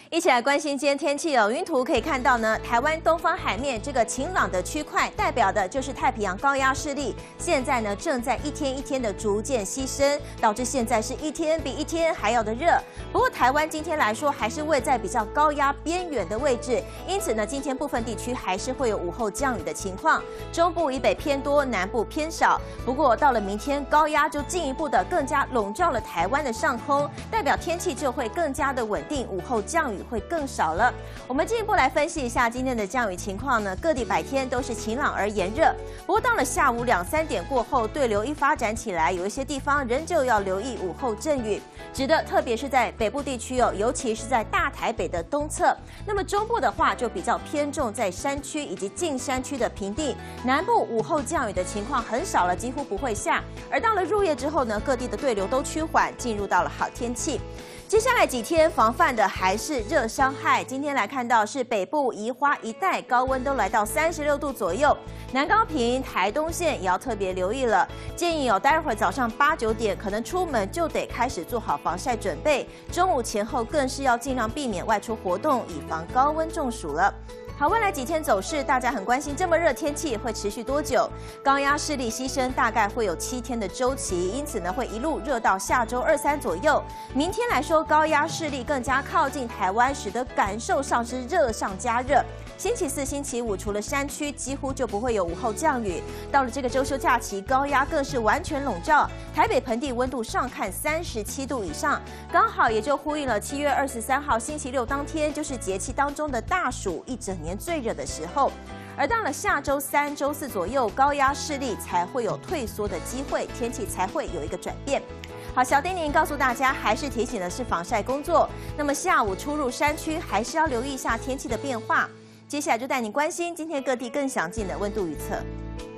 一起来关心今天天气哦。云图可以看到呢，台湾东方海面这个晴朗的区块，代表的就是太平洋高压势力，现在呢正在一天一天的逐渐牺牲，导致现在是一天比一天还要的热。不过台湾今天来说还是位在比较高压边缘的位置，因此呢，今天部分地区还是会有午后降雨的情况，中部以北偏多，南部偏少。不过到了明天，高压就进一步的更加笼罩了台湾的上空，代表天气就会更加的稳定，午后降雨会更少了。我们进一步来分析一下今天的降雨情况呢。各地白天都是晴朗而炎热，不过到了下午2、3点过后，对流一发展起来，有一些地方仍旧要留意午后阵雨，指的特别是在北部地区哦，尤其是在大台北的东侧。那么中部的话就比较偏重在山区以及近山区的平地，南部午后降雨的情况很少了，几乎不会下。而到了入夜之后呢，各地的对流都趋缓，进入到了好天气。接下来几天防范的还是热伤害。今天来看到是北部宜花一带高温都来到36度左右，南高屏、台东县也要特别留意了。建议待会儿早上8、9点可能出门就得开始做好防晒准备，中午前后更是要尽量避免外出活动，以防高温中暑了。好，未来几天走势，大家很关心，这么热天气会持续多久？高压势力牺牲大概会有7天的周期，因此呢，会一路热到下周2、3左右。明天来说，高压势力更加靠近台湾，使得感受上是热上加热。星期4、星期5，除了山区，几乎就不会有午后降雨。到了这个周休假期，高压更是完全笼罩，台北盆地温度上看37度以上，刚好也就呼应了7月23号星期6当天，就是节气当中的大暑，一整年最热的时候。而到了下周3、周4左右，高压势力才会有退缩的机会，天气才会有一个转变。好，小叮咛告诉大家，还是提醒的是防晒工作。那么下午出入山区，还是要留意一下天气的变化。接下来就带你关心今天各地更详尽的温度预测。